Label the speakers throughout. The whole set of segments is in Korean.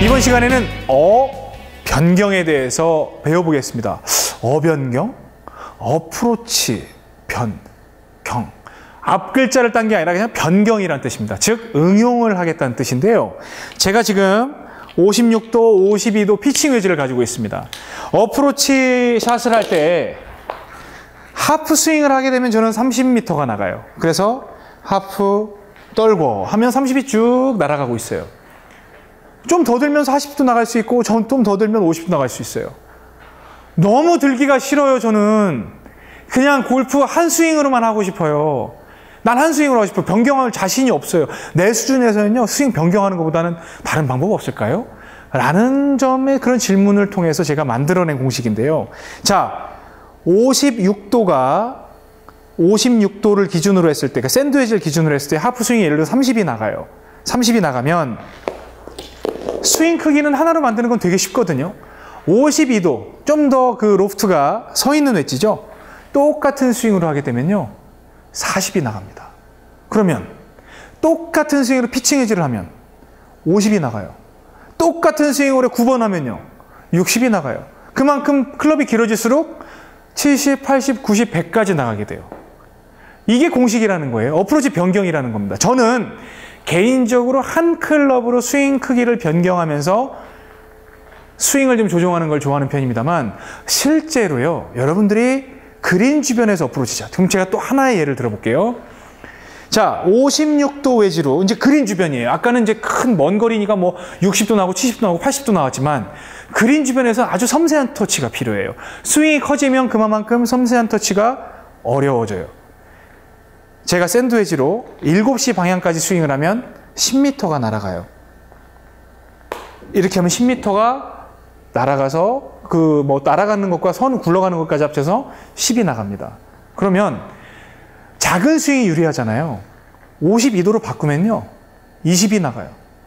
Speaker 1: 이번 시간에는 변경에 대해서 배워보겠습니다. 변경, 어프로치, 변경. 앞 글자를 딴 게 아니라 그냥 변경이라는 뜻입니다. 즉, 응용을 하겠다는 뜻인데요. 제가 지금 56도, 52도 피칭 웨지를 가지고 있습니다. 어프로치 샷을 할 때 하프 스윙을 하게 되면 저는 30m가 나가요. 그래서 하프 떨고 하면 30이 쭉 날아가고 있어요. 좀 더 들면 40도 나갈 수 있고 좀 더 들면 50도 나갈 수 있어요. 너무 들기가 싫어요. 저는 그냥 골프 한 스윙으로만 하고 싶어요. 난 한 스윙으로 하고 싶어요. 변경할 자신이 없어요. 내 수준에서는요, 스윙 변경하는 것보다는 다른 방법 없을까요? 라는 점의 그런 질문을 통해서 제가 만들어낸 공식인데요. 자, 56도를 기준으로 했을 때, 그러니까 샌드웨지를 기준으로 했을 때 하프 스윙이 예를 들어 30이 나가요. 30이 나가면 스윙 크기는 하나로 만드는 건 되게 쉽거든요. 52도, 좀 더 그 로프트가 서 있는 웨지죠. 똑같은 스윙으로 하게 되면요, 40이 나갑니다. 그러면 똑같은 스윙으로 피칭 웨지를 하면 50이 나가요. 똑같은 스윙으로 9번 하면요, 60이 나가요. 그만큼 클럽이 길어질수록 70, 80, 90, 100까지 나가게 돼요. 이게 공식이라는 거예요. 어프로치 변경이라는 겁니다. 저는 개인적으로 한 클럽으로 스윙 크기를 변경하면서 스윙을 좀 조정하는 걸 좋아하는 편입니다만, 실제로요, 여러분들이 그린 주변에서 어프로치자. 그럼 제가 또 하나의 예를 들어볼게요. 자, 56도 웨지로 이제 그린 주변이에요. 아까는 이제 큰 먼 거리니까 뭐 60도 나오고 70도 나오고 80도 나왔지만, 그린 주변에서 아주 섬세한 터치가 필요해요. 스윙이 커지면 그만큼 섬세한 터치가 어려워져요. 제가 샌드웨지로 7시 방향까지 스윙을 하면 10m가 날아가요. 이렇게 하면 10m가 날아가서 날아가는 것과 선 굴러가는 것까지 합쳐서 10이 나갑니다. 그러면 작은 스윙이 유리하잖아요. 52도로 바꾸면요, 20이 나가요.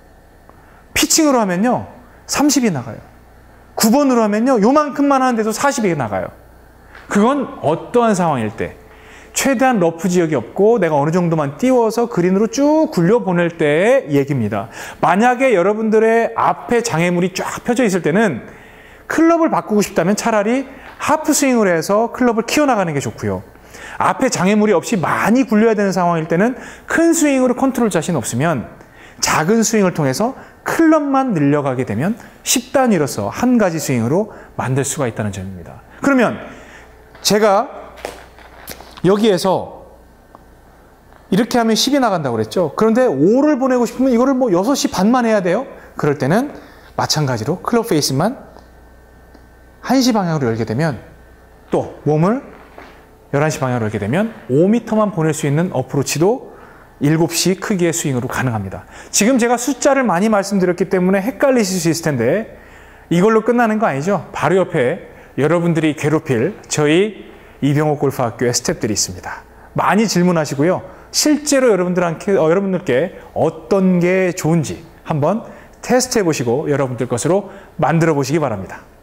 Speaker 1: 피칭으로 하면요, 30이 나가요. 9번으로 하면요, 요만큼만 하는데도 40이 나가요. 그건 어떠한 상황일 때, 최대한 러프 지역이 없고 내가 어느 정도만 띄워서 그린으로 쭉 굴려보낼 때의 얘기입니다. 만약에 여러분들의 앞에 장애물이 쫙 펴져 있을 때는 클럽을 바꾸고 싶다면 차라리 하프 스윙을 해서 클럽을 키워나가는 게 좋고요. 앞에 장애물이 없이 많이 굴려야 되는 상황일 때는 큰 스윙으로 컨트롤 자신 없으면 작은 스윙을 통해서 클럽만 늘려가게 되면 10단위로서 한 가지 스윙으로 만들 수가 있다는 점입니다. 그러면 제가 여기에서 이렇게 하면 10이 나간다고 그랬죠. 그런데 5를 보내고 싶으면 이거를 뭐 6시 반만 해야 돼요. 그럴 때는 마찬가지로 클럽 페이스만 1시 방향으로 열게 되면, 또 몸을 11시 방향으로 열게 되면 5m만 보낼 수 있는 어프로치도 7시 크기의 스윙으로 가능합니다. 지금 제가 숫자를 많이 말씀드렸기 때문에 헷갈리실 수 있을 텐데, 이걸로 끝나는 거 아니죠? 바로 옆에 여러분들이 괴롭힐 저희 이병옥 골프학교의 스텝들이 있습니다. 많이 질문하시고요. 실제로 여러분들께 어떤 게 좋은지 한번 테스트해 보시고 여러분들 것으로 만들어 보시기 바랍니다.